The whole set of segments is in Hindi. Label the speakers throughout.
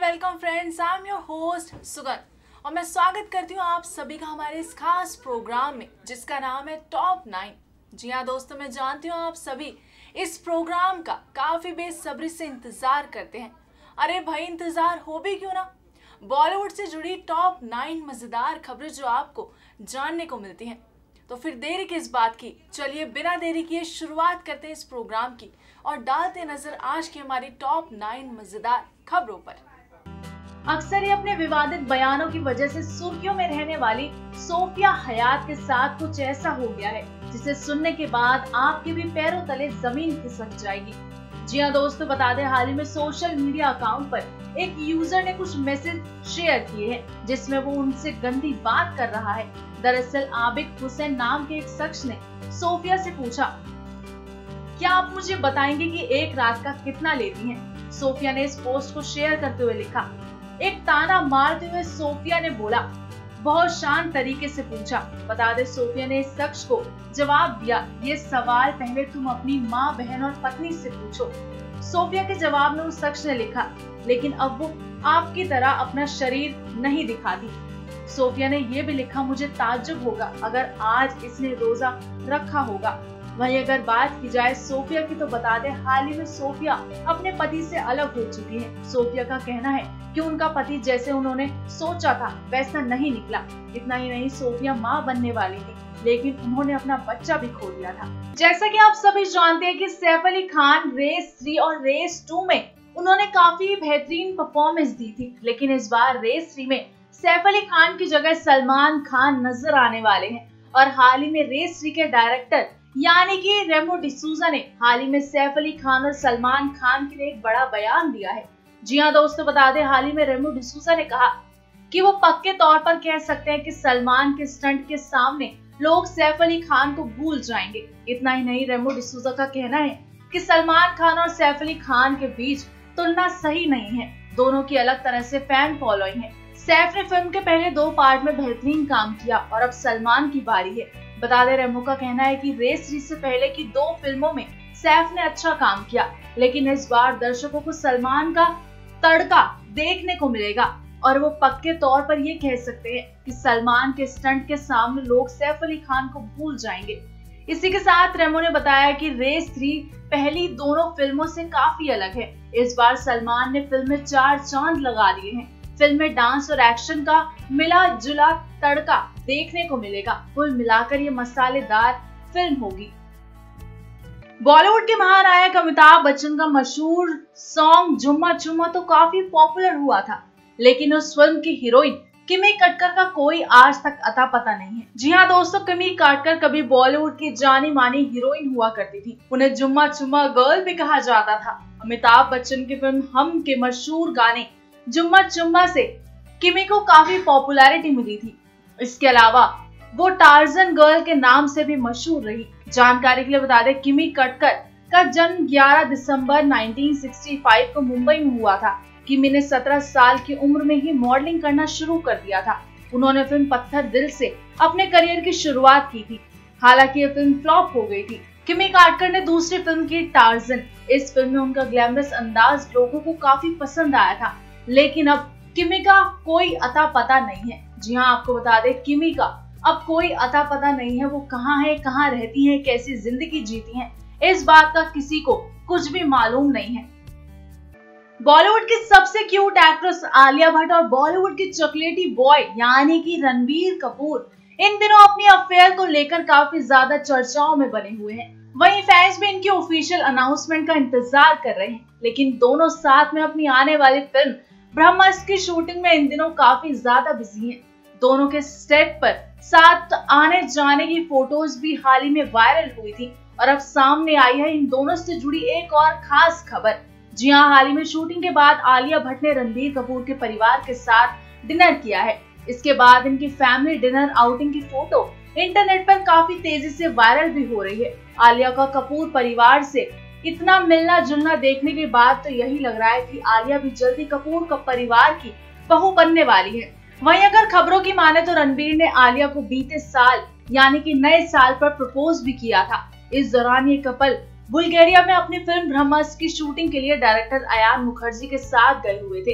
Speaker 1: Welcome friends, I am your host Sugan और मैं स्वागत करती हूँ आप सभी का हमारे इस खास प्रोग्राम में जिसका नाम है टॉप 9। जी हाँ दोस्तों, मैं जानती हूँ आप सभी इस प्रोग्राम का काफ़ी बेसब्री से इंतज़ार करते हैं। अरे भाई, इंतज़ार हो भी क्यों ना, बॉलीवुड से जुड़ी टॉप 9 मज़ेदार खबरें जो आपको जानने को मिलती हैं। तो फिर देरी किस बात की, चलिए बिना देरी किए शुरुआत करते हैं इस प्रोग्राम की और डालते नजर आज की हमारी टॉप 9 मजेदार खबरों पर। अक्सर ही अपने विवादित बयानों की वजह से सुर्खियों में रहने वाली सोफिया हयात के साथ कुछ ऐसा हो गया है जिसे सुनने के बाद आपके भी पैरों तले जमीन खिसक जाएगी। जी हाँ दोस्तों, बता दें हाल ही में सोशल मीडिया अकाउंट पर एक यूजर ने कुछ मैसेज शेयर किए हैं जिसमें वो उनसे गंदी बात कर रहा है। दरअसल आबिद हुसैन नाम के एक शख्स ने सोफिया से पूछा, क्या आप मुझे बताएंगे कि एक रात का कितना लेती हैं? सोफिया ने इस पोस्ट को शेयर करते हुए लिखा। एक ताना मारते हुए सोफिया ने बोला, बहुत शांत तरीके से पूछा। बता दे सोफिया ने इस शख्स को जवाब दिया, ये सवाल पहले तुम अपनी माँ, बहन और पत्नी से पूछो। सोफिया के जवाब में उस शख्स ने लिखा, लेकिन अब वो आपकी तरह अपना शरीर नहीं दिखाती। सोफिया ने ये भी लिखा, मुझे ताज्जुब होगा अगर आज इसने रोजा रखा होगा। वहीं अगर बात की जाए सोफिया की तो बता दें हाल ही में सोफिया अपने पति से अलग हो चुकी है। सोफिया का कहना है कि उनका पति जैसे उन्होंने सोचा था वैसा नहीं निकला। इतना ही नहीं, सोफिया मां बनने वाली थी लेकिन उन्होंने अपना बच्चा भी खो दिया था। जैसा कि आप सभी जानते हैं कि सैफ अली खान रेस 3 और रेस 2 में उन्होंने काफी बेहतरीन परफॉर्मेंस दी थी, लेकिन इस बार रेस 3 में सैफ अली खान की जगह सलमान खान नजर आने वाले हैं। और हाल ही में रेस 3 के डायरेक्टर यानी कि रेमो डिसूजा ने हाल ही में सैफ अली खान और सलमान खान के लिए एक बड़ा बयान दिया है। जी हाँ दोस्तों, बता दें हाल ही में रेमो डिसूजा ने कहा कि वो पक्के तौर पर कह सकते हैं कि सलमान के स्टंट के सामने लोग सैफ अली खान को भूल जाएंगे। इतना ही नहीं, रेमो डिसूजा का कहना है कि सलमान खान और सैफ अली खान के बीच तुलना सही नहीं है, दोनों की अलग तरह से फैन फॉलोइंग है। सैफ ने फिल्म के पहले 2 पार्ट में बेहतरीन काम किया और अब सलमान की बारी है। बता दें रेमो का कहना है कि रेस 3 से पहले की 2 फिल्मों में सैफ ने अच्छा काम किया, लेकिन इस बार दर्शकों को सलमान का तड़का देखने को मिलेगा और वो पक्के तौर पर ये कह सकते हैं कि सलमान के स्टंट के सामने लोग सैफ अली खान को भूल जाएंगे। इसी के साथ रेमो ने बताया कि रेस 3 पहली दोनों फिल्मों से काफी अलग है। इस बार सलमान ने फिल्म में 4 चांद लगा दिए हैं। फिल्म में डांस और एक्शन का मिला जुला तड़का देखने को मिलेगा। कुल मिलाकर ये मसालेदार फिल्म होगी। बॉलीवुड के महानायक अमिताभ बच्चन का मशहूर सॉन्ग जुम्मा जुम्मा तो काफी पॉपुलर हुआ था, लेकिन उस फिल्म की हीरोइन किमी कटकर का कोई आज तक अता पता नहीं है। जी हाँ दोस्तों, किमी कटकर कभी बॉलीवुड की जानी मानी हीरोइन हुआ करती थी। उन्हें जुम्मा जुम्मा गर्ल भी कहा जाता था। अमिताभ बच्चन की फिल्म हम के मशहूर गाने जुम्मा जुम्मा से किमी को काफी पॉपुलैरिटी मिली थी। इसके अलावा वो टार्जन गर्ल के नाम से भी मशहूर रही। जानकारी के लिए बता दें, किमी कटकर का जन्म 11 दिसंबर 1965 को मुंबई में हुआ था। किमी ने 17 साल की उम्र में ही मॉडलिंग करना शुरू कर दिया था। उन्होंने फिल्म पत्थर दिल से अपने करियर की शुरुआत की थी, हालांकि ये फिल्म फ्लॉप हो गई थी। किमी कटकर ने दूसरी फिल्म की टार्जन। इस फिल्म में उनका ग्लैमरस अंदाज लोगों को काफी पसंद आया था, लेकिन अब किमी का कोई अता पता नहीं है। जी हाँ, आपको बता दें किमी का अब कोई अता पता नहीं है। वो कहाँ है, कहाँ रहती हैं, कैसी जिंदगी जीती हैं, इस बात का किसी को कुछ भी मालूम नहीं है। बॉलीवुड की सबसे क्यूट एक्ट्रेस आलिया भट्ट और बॉलीवुड की चॉकलेटी बॉय यानी कि रणबीर कपूर इन दिनों अपनी अफेयर को लेकर काफी ज्यादा चर्चाओं में बने हुए हैं। वहीं फैंस भी इनकी ऑफिशियल अनाउंसमेंट का इंतजार कर रहे हैं, लेकिन दोनों साथ में अपनी आने वाली फिल्म ब्रह्मास्त्र की शूटिंग में इन दिनों काफी ज्यादा बिजी हैं। दोनों के सेट पर साथ आने जाने की फोटोज भी हाल ही में वायरल हुई थी और अब सामने आई है इन दोनों से जुड़ी एक और खास खबर। जी हाँ, हाल ही में शूटिंग के बाद आलिया भट्ट ने रणबीर कपूर के परिवार के साथ डिनर किया है। इसके बाद इनकी फैमिली डिनर आउटिंग की फोटो इंटरनेट पर काफी तेजी से वायरल भी हो रही है। आलिया का कपूर परिवार से इतना मिलना जुलना देखने के बाद तो यही लग रहा है कि आलिया भी जल्दी कपूर का परिवार की बहू बनने वाली है। वहीं अगर खबरों की माने तो रणबीर ने आलिया को बीते साल यानी कि नए साल पर प्रपोज भी किया था। इस दौरान ये कपल बुल्गारिया में अपनी फिल्म ब्रह्मास्त्र की शूटिंग के लिए डायरेक्टर अयान मुखर्जी के साथ गए हुए थे।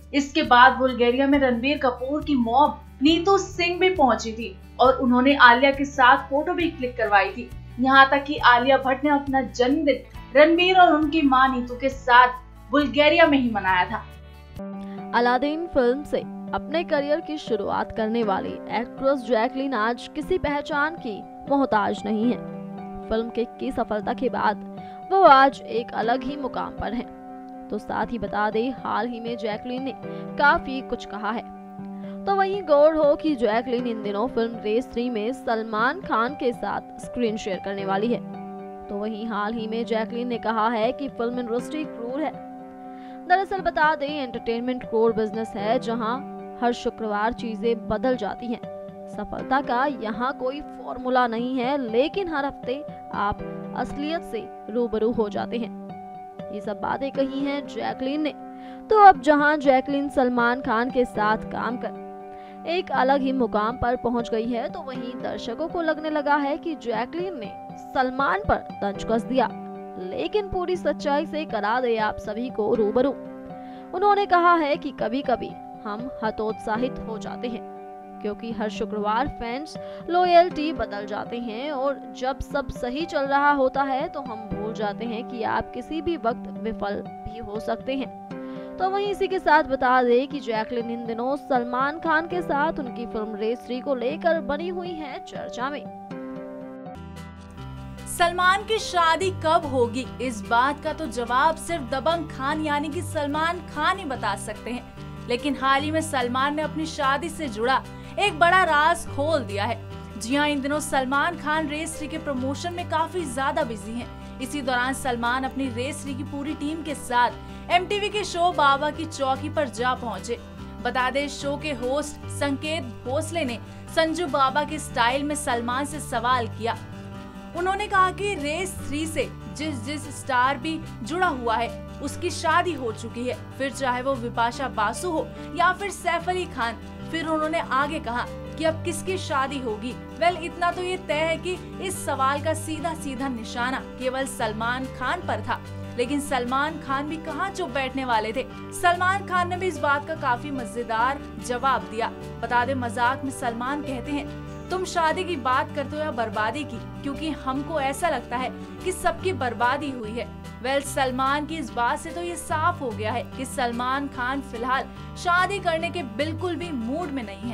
Speaker 1: इसके बाद बुल्गारिया में रणबीर कपूर की मॉम नीतू सिंह भी पहुंची थी और उन्होंने आलिया के साथ फोटो भी क्लिक करवाई थी। यहाँ तक कि आलिया भट्ट ने अपना जन्मदिन रणबीर और उनकी मां नीतू के साथ बुल्गारिया में ही मनाया था।
Speaker 2: अलादीन फिल्म से अपने करियर की शुरुआत करने वाली एक्ट्रेस जैकलीन आज किसी पहचान की मोहताज नहीं है। फिल्म की सफलता के बाद वो आज एक अलग ही मुकाम पर है। तो साथ ही बता दें, हाल ही में जैकलीन ने काफी कुछ कहा है। तो वहीं गौर हो कि जैकलीन इन दिनों फिल्म रेस 3 में सलमान खान के साथ स्क्रीन शेयर करने वाली है। तो वहीं हाल ही में जैकलीन ने कहा है कि फिल्म इंडस्ट्री क्रूर है। दरअसल बता दें, एंटरटेनमेंट क्रूर बिजनेस है जहां हर शुक्रवार चीजें बदल जाती हैं। सफलता का यहाँ कोई फॉर्मूला नहीं है, लेकिन हर हफ्ते आप असलियत से रूबरू हो जाते हैं। ये सब बातें कही हैं जैकलीन ने। तो अब जहां जैकलीन सलमान खान के साथ काम कर एक अलग ही मुकाम पर पहुंच गई है, तो वहीं दर्शकों को लगने लगा है कि जैकलीन ने सलमान पर तंज कस दिया। लेकिन पूरी सच्चाई से करा दे आप सभी को रूबरू। उन्होंने कहा है कि कभी कभी हम हतोत्साहित हो जाते हैं, क्योंकि हर शुक्रवार फैंस लॉयल्टी बदल जाते हैं और जब सब सही चल रहा होता है तो हम भूल जाते हैं कि आप किसी भी वक्त विफल भी हो सकते हैं। तो वहीं इसी के साथ बता दें कि जैकलीन इन दिनों सलमान खान के साथ उनकी फिल्म रेस 3 को लेकर बनी हुई है चर्चा में।
Speaker 1: सलमान की शादी कब होगी, इस बात का तो जवाब सिर्फ दबंग खान यानी कि सलमान खान ही बता सकते हैं। लेकिन हाल ही में सलमान ने अपनी शादी से जुड़ा एक बड़ा राज खोल दिया है। जी हाँ, इन दिनों सलमान खान रेस 3 के प्रमोशन में काफी ज्यादा बिजी हैं। इसी दौरान सलमान अपनी रेस 3 की पूरी टीम के साथ MTV के शो बाबा की चौकी पर जा पहुंचे। बता दें, शो के होस्ट संकेत भोसले ने संजू बाबा के स्टाइल में सलमान से सवाल किया। उन्होंने कहा कि रेस 3 से जिस स्टार भी जुड़ा हुआ है उसकी शादी हो चुकी है, फिर चाहे वो बिपाशा बासु हो या फिर सैफ अली खान। फिर उन्होंने आगे कहा कि अब किसकी शादी होगी। वेल, इतना तो ये तय है कि इस सवाल का सीधा सीधा निशाना केवल सलमान खान पर था। लेकिन सलमान खान भी कहाँ चुप बैठने वाले थे। सलमान खान ने भी इस बात का काफी मजेदार जवाब दिया। बता दें, मजाक में सलमान कहते हैं, तुम शादी की बात करते हो या बर्बादी की, क्योंकि हमको ऐसा लगता है कि सबकी बर्बादी हुई है। वेल, सलमान की इस बात से तो ये साफ हो गया है कि सलमान खान फिलहाल शादी करने के बिल्कुल भी मूड में नहीं है।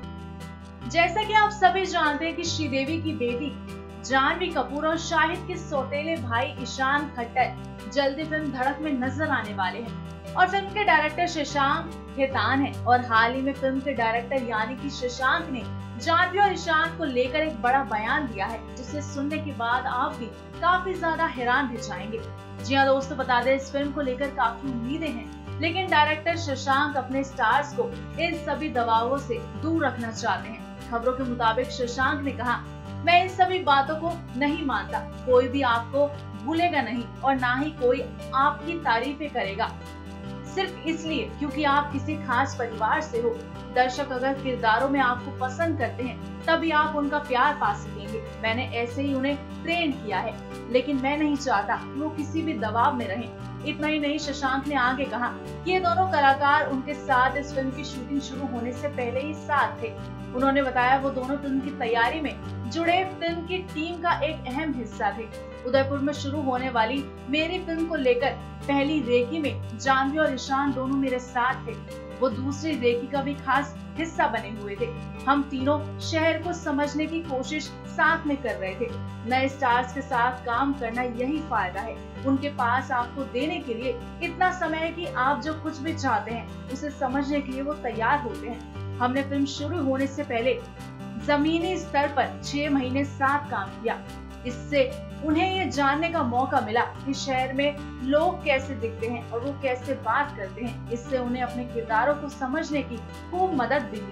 Speaker 1: जैसा कि आप सभी जानते हैं कि श्रीदेवी की बेटी जानवी कपूर और शाहिद के सौतेले भाई ईशान खट्टर जल्दी फिल्म धड़क में नजर आने वाले हैं और फिल्म के डायरेक्टर शशांक खेतान है। और हाल ही में फिल्म के डायरेक्टर यानी कि शशांक ने जानवी और ईशान को लेकर एक बड़ा बयान दिया है, जिसे सुनने के बाद आप भी काफी ज्यादा हैरान रह जाएंगे। जी हाँ दोस्तों, बता दें, इस फिल्म को लेकर काफी उम्मीदें हैं, लेकिन डायरेक्टर शशांक अपने स्टार्स को इन सभी दबावों से दूर रखना चाहते हैं। खबरों के मुताबिक शशांक ने कहा, मैं इन सभी बातों को नहीं मानता। कोई भी आपको भूलेगा नहीं और ना ही कोई आपकी तारीफें करेगा, सिर्फ इसलिए क्योंकि आप किसी खास परिवार से हो। दर्शक अगर किरदारों में आपको पसंद करते हैं तभी आप उनका प्यार पा सकेंगे। मैंने ऐसे ही उन्हें ट्रेन किया है, लेकिन मैं नहीं चाहता कि वो किसी भी दबाव में रहें। इतना ही नहीं, शशांक ने आगे कहा कि ये दोनों कलाकार उनके साथ इस फिल्म की शूटिंग शुरू होने से पहले ही साथ थे। उन्होंने बताया वो दोनों फिल्म की तैयारी में जुड़े फिल्म की टीम का एक अहम हिस्सा थे। उदयपुर में शुरू होने वाली मेरी फिल्म को लेकर पहली रेकी में जानवी और ईशान दोनों मेरे साथ थे। वो दूसरी रेकी का भी खास हिस्सा बने हुए थे। हम तीनों शहर को समझने की कोशिश साथ में कर रहे थे। नए स्टार्स के साथ काम करना यही फायदा है। उनके पास आपको देने के लिए इतना समय है कि आप जो कुछ भी चाहते हैं उसे समझने के लिए वो तैयार होते हैं। हमने फिल्म शुरू होने से पहले जमीनी स्तर पर 6 महीने साथ काम किया। इससे उन्हें ये जानने का मौका मिला कि शहर में लोग कैसे दिखते हैं और वो कैसे बात करते हैं। इससे उन्हें अपने किरदारों को समझने की खूब मदद भी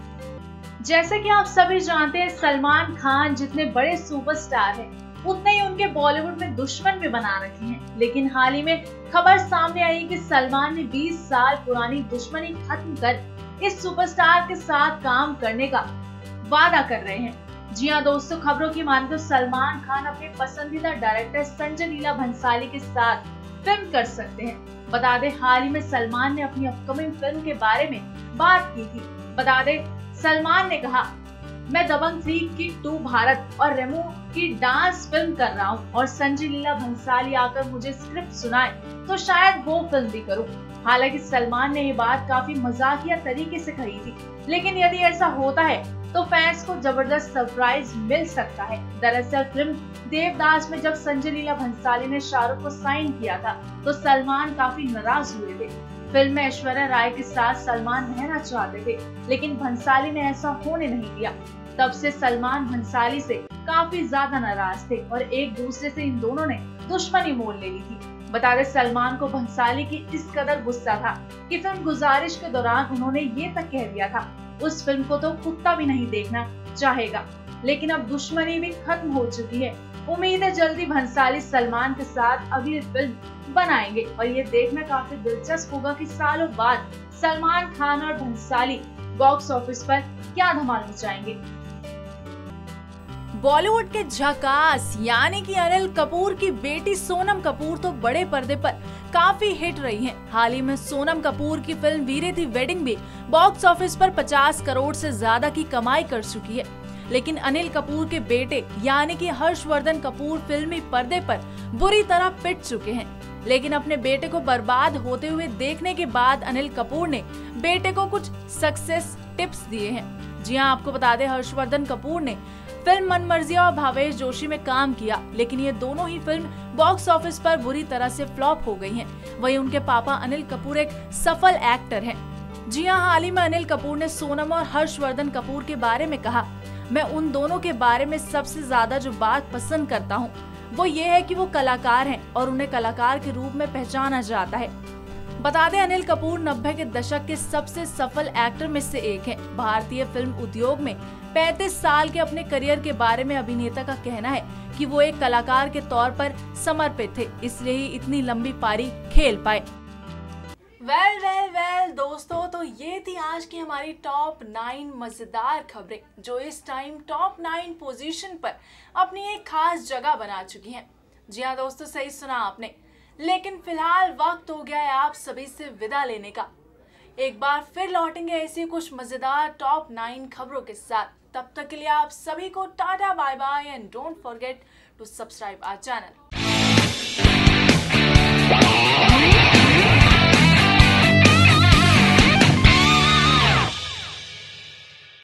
Speaker 1: मिली। जैसे कि आप सभी जानते हैं, सलमान खान जितने बड़े सुपरस्टार हैं, उतने ही उनके बॉलीवुड में दुश्मन भी बना रखे हैं। लेकिन हाल ही में खबर सामने आई कि सलमान ने 20 साल पुरानी दुश्मनी खत्म कर इस सुपरस्टार के साथ काम करने का वादा कर रहे हैं। जी हाँ दोस्तों, खबरों की माने तो सलमान खान अपने पसंदीदा डायरेक्टर संजय लीला भंसाली के साथ फिल्म कर सकते हैं। बता दें हाल ही में सलमान ने अपनी अपकमिंग फिल्म के बारे में बात की थी। बता दें सलमान ने कहा, मैं दबंग 3 की 2 भारत और रेमो की डांस फिल्म कर रहा हूँ और संजय लीला भंसाली आकर मुझे स्क्रिप्ट सुनाए तो शायद वो फिल्म भी करूँ। हालांकि सलमान ने ये बात काफी मजाकिया तरीके से कही थी, लेकिन यदि ऐसा होता है तो फैंस को जबरदस्त सरप्राइज मिल सकता है। दरअसल फिल्म देवदास में जब संजय लीला भंसाली ने शाहरुख को साइन किया था तो सलमान काफी नाराज हुए थे। फिल्म में ऐश्वर्या राय के साथ सलमान रहना चाहते थे, लेकिन भंसाली ने ऐसा होने नहीं दिया। तब से सलमान भंसाली से काफी ज्यादा नाराज थे और एक दूसरे से इन दोनों ने दुश्मनी मोल ले ली थी। बता दें सलमान को भंसाली की इस कदर गुस्सा था कि फिल्म गुजारिश के दौरान उन्होंने ये तक कह दिया था, उस फिल्म को तो कुत्ता भी नहीं देखना चाहेगा। लेकिन अब दुश्मनी भी खत्म हो चुकी है। उम्मीद है जल्दी भंसाली सलमान के साथ अगली फिल्म बनाएंगे और ये देखना काफी दिलचस्प होगा कि सालों बाद सलमान खान और भंसाली बॉक्स ऑफिस पर क्या धमाल मचाएंगे। बॉलीवुड के झकास यानी कि अनिल कपूर की बेटी सोनम कपूर तो बड़े पर्दे पर काफी हिट रही हैं। हाल ही में सोनम कपूर की फिल्म वीरे दी वेडिंग भी बॉक्स ऑफिस पर 50 करोड़ से ज्यादा की कमाई कर चुकी है। लेकिन अनिल कपूर के बेटे यानी कि हर्षवर्धन कपूर फिल्मी पर्दे पर बुरी तरह पिट चुके हैं। लेकिन अपने बेटे को बर्बाद होते हुए देखने के बाद अनिल कपूर ने बेटे को कुछ सक्सेस टिप्स दिए हैं। जी हाँ, आपको बता दें हर्षवर्धन कपूर ने फिल्म मनमर्जिया और भावेश जोशी में काम किया, लेकिन ये दोनों ही फिल्म बॉक्स ऑफिस पर बुरी तरह से फ्लॉप हो गई हैं। वहीं उनके पापा अनिल कपूर एक सफल एक्टर हैं। जी हाँ, हाल ही में अनिल कपूर ने सोनम और हर्षवर्धन कपूर के बारे में कहा, मैं उन दोनों के बारे में सबसे ज्यादा जो बात पसंद करता हूँ वो ये है कि वो कलाकार हैं और उन्हें कलाकार के रूप में पहचाना जाता है। बता दें अनिल कपूर 90 के दशक के सबसे सफल एक्टर में से एक हैं। भारतीय फिल्म उद्योग में 35 साल के अपने करियर के बारे में अभिनेता का कहना है कि वो एक कलाकार के तौर पर समर्पित थे, इसलिए ही इतनी लंबी पारी खेल पाए। वेल दोस्तों, तो ये थी आज की हमारी टॉप 9 मजेदार खबरें जो इस टाइम टॉप 9 पोजीशन पर अपनी एक खास जगह बना चुकी हैं। जी हाँ दोस्तों, सही सुना आपने। लेकिन फिलहाल वक्त हो गया है आप सभी से विदा लेने का। एक बार फिर लौटेंगे ऐसी कुछ मजेदार टॉप 9 खबरों के साथ। तब तक के लिए आप सभी को tata bye bye and don't forget to subscribe our channel.